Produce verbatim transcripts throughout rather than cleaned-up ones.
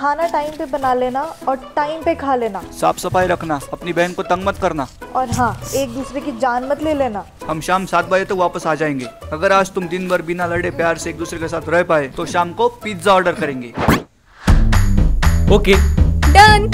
खाना टाइम पे बना लेना और टाइम पे खा लेना। साफ सफाई रखना, अपनी बहन को तंग मत करना। और हाँ, एक दूसरे की जान मत ले लेना। हम शाम सात बजे तक वापस आ जाएंगे। अगर आज तुम दिन भर बिना लड़े प्यार से एक दूसरे के साथ रह पाए तो शाम को पिज्जा ऑर्डर करेंगे। Okay done.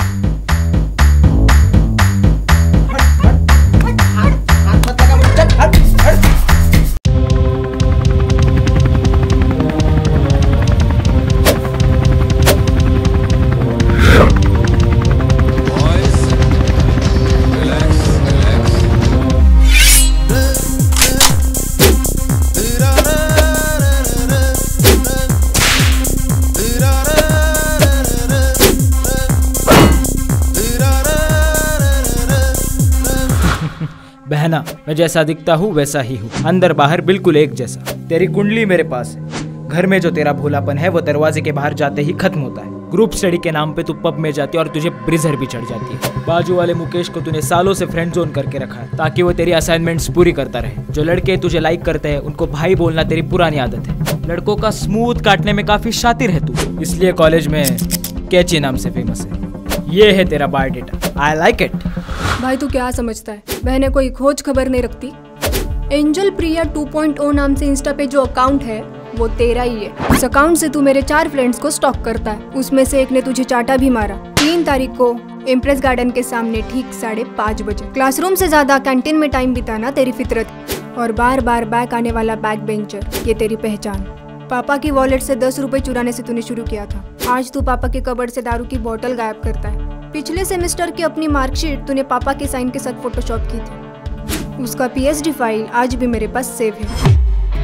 बहना, मैं जैसा दिखता हूँ वैसा ही हूँ, अंदर बाहर बिल्कुल एक जैसा। तेरी कुंडली मेरे पास है। घर में जो तेरा भोलापन है वो दरवाजे के बाहर जाते ही खत्म होता है। ग्रुप स्टडी के नाम पे तू पब में जाती है और तुझे ब्रिजर भी चढ़ जाती है। बाजू वाले मुकेश को तूने सालों से फ्रेंड जोन करके रखा है ताकि वो तेरी असाइनमेंट्स पूरी करता रहे। जो लड़के तुझे लाइक करते हैं उनको भाई बोलना तेरी पुरानी आदत है। लड़कों का स्मूथ काटने में काफी शातिर है तू, इसलिए कॉलेज में कैची नाम से फेमस है। ये है तेरा बायोडेटा। I like it. भाई तू क्या समझता है, बहनें कोई खोज खबर नहीं रखती। Angel Priya two point O नाम से इंस्टा पे जो अकाउंट है वो तेरा ही है। उस अकाउंट से तू मेरे चार फ्रेंड्स को स्टॉक करता है। उसमें से एक ने तुझे चाटा भी मारा। तीन तारीख को इम्प्रेस गार्डन के सामने ठीक साढ़े पाँच बजे। क्लासरूम से ज्यादा कैंटीन में टाइम बिताना तेरी फितरत और बार बार बैक आने वाला बैक बेंचर ये तेरी पहचान। पापा की वॉलेट से दस रुपए चुराने से तूने शुरू किया था। आज तू पापा के कबर्ड से दारू की बोतल गायब करता है। पिछले सेमेस्टर की अपनी मार्कशीट तूने पापा के साइन के साथ फोटोशॉप की थी। उसका पीएचडी फाइल आज भी मेरे पास सेव है।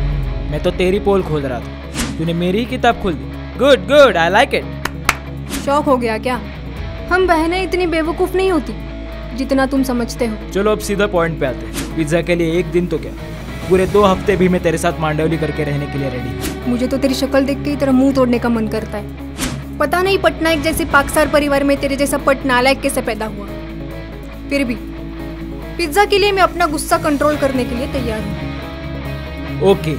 मैं तो तेरी पोल खोल रहा था, तूने मेरी ही किताब खोल दी। Good good, I like it. शौक हो गया क्या? हम बहनें इतनी बेवकूफ नहीं होती जितना तुम समझते हो। चलो अब सीधा पॉइंट पे आते हैं। पिज्जा के लिए एक दिन तो क्या, पूरे दो हफ्ते भी मैं तेरे साथ मांडवली करके रहने के लिए रेडी। मुझे तो तेरी शक्ल देख के ही तेरा मुंह तोड़ने का मन करता है। पता नहीं पटनायक जैसे पाकसार परिवार में तेरे जैसा पट नालायक कैसे पैदा हुआ। फिर भी पिज्जा के लिए मैं अपना गुस्सा कंट्रोल करने के लिए तैयार हूँ। Okay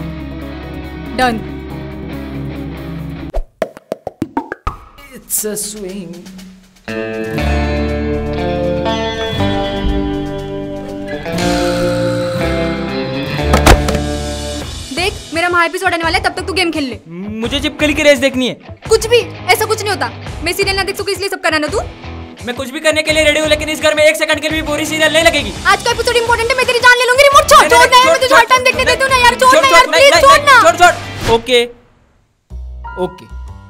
done. It's a swing. देख मेरा महा एपिसोड आने वाला है, तब तक तू गेम खेल ले। मुझे चिपकली की रेस देखनी है। कुछ भी, ऐसा कुछ नहीं होता। मैं सीरियल ना देख सकूं इसलिए सब कराना तू। मैं कुछ भी करने के लिए रेडी हूँ, लेकिन इस घर में एक सेकंड के लिए भी पूरी सीरियल नहीं लगेगी। आज का एपिसोड इंपॉर्टेंट है, मैं तेरी जान ले लूंगी। रिमोट छोड़, छोड़ना है, मुझे थोड़ा टाइम देखने दे तू ना यार। छोड़ना यार, प्लीज छोड़ना। छोड़ छोड़। Okay okay.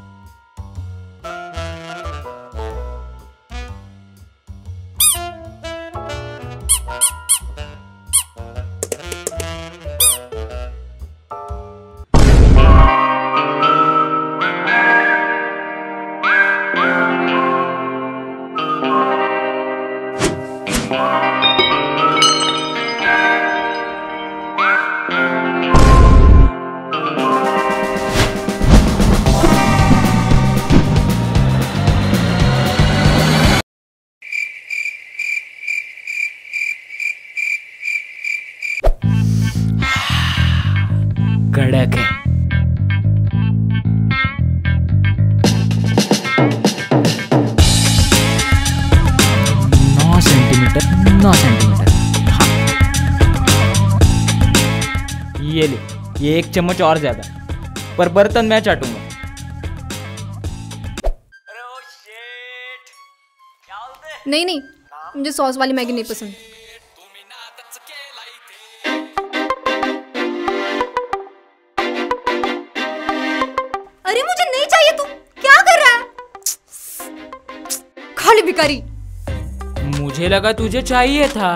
कड़क है। नौ सेंटीमीटर नौ सेंटीमीटर। हाँ ये ले, ये एक चम्मच और ज्यादा, पर बर्तन मैं चाटूंगा। नहीं नहीं, मुझे सॉस वाली मैगी नहीं पसंद। अरे मुझे नहीं चाहिए। तू क्या कर रहा है? खाली भिखारी। मुझे लगा तुझे चाहिए था।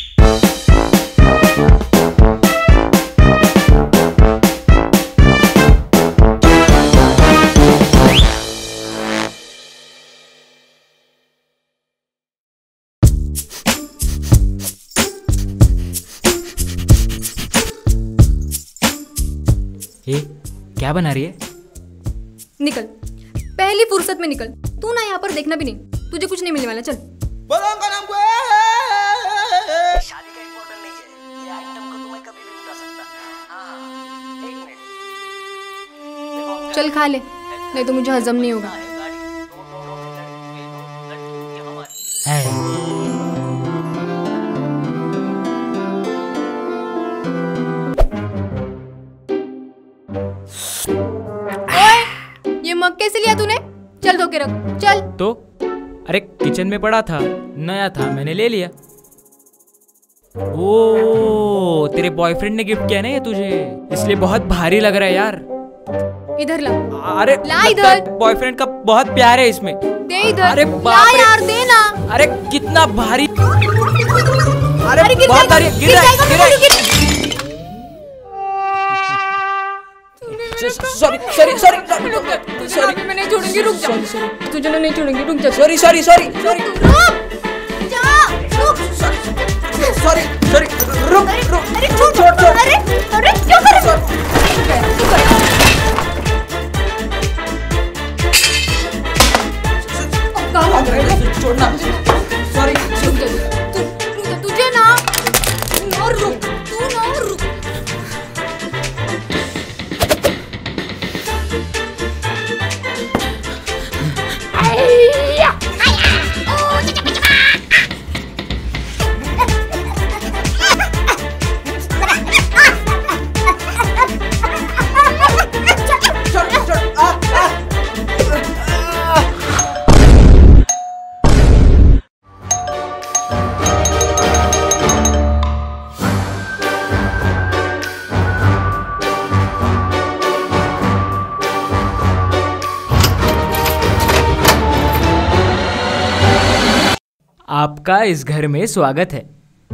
ए, क्या बना रही है? निकल, पहली फुर्सत में निकल। तू ना यहाँ पर देखना भी नहीं, तुझे कुछ नहीं मिलने वाला। चल। शादी का इम्पोर्टेंट नहीं है, ये आइटम को तुम्हें कभी भी उठा सकता। हाँ, एक मिनट। चल खा ले, नहीं तो मुझे हजम नहीं होगा। कैसे लिया तूने? चल धो के रख, चल। तो अरे किचन में पड़ा था, नया था, मैंने ले लिया। ओ तेरे बॉयफ्रेंड ने गिफ्ट किया ना ये तुझे, इसलिए बहुत भारी लग रहा है यार। इधर ला। अरे ला इधर। बॉयफ्रेंड का बहुत प्यार है इसमें। दे इधर। अरे ला बाप रे। यार, दे ना। अरे कितना भारी। अरे अरे गिर बहुत जाएगा, भारी, गिर गिर रहा है, जाएगा, गिर रहा है। गिर- सॉरी सॉरी सॉरी तुझे अभी मैं नहीं छोड़ूंगी, रुक जा। तुझे मैं नहीं छोड़ूंगी, रुक जा। सॉरी सॉरी सॉरी सॉरी रुक जा, रुक। सॉरी सॉरी रुक रुक। अरे छोड़ छोड़ छोड़। अरे अरे क्यों कर रहा है? छोड़ना। सॉरी। रुक जा, तू रुक जा, तुझे ना ना रुक, तू ना रुक। आपका इस घर में स्वागत है।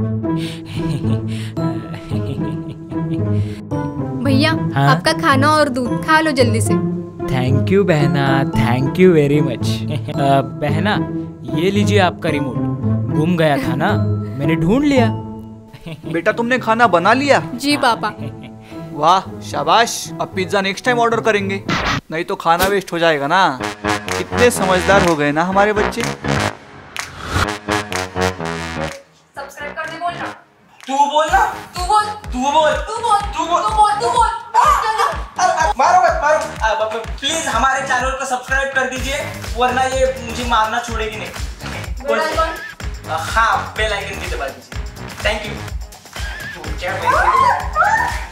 भैया, हाँ? आपका खाना और दूध खा लो जल्दी से। थैंक यू बहना, थैंक यू वेरी मच। बहना ये लीजिए आपका रिमोट, गुम गया था ना, मैंने ढूंढ लिया। बेटा तुमने खाना बना लिया? जी पापा। वाह शाबाश। अब पिज्जा नेक्स्ट टाइम ऑर्डर करेंगे, नहीं तो खाना वेस्ट हो जाएगा ना। कितने समझदार हो गए ना हमारे बच्चे। सब्सक्राइब करने बोलना। तू बोलना। तू बोल। तू बोल। तू बोल। तू बोल। तू बोल। तू बोल। मारो मत मारो। प्लीज हमारे चैनल को सब्सक्राइब कर दीजिए, वरना ये मुझे मारना छोड़ेगी नहीं। Bell icon. हाँ, बेल आइकन भी दबा दीजिए। Thank you. क्या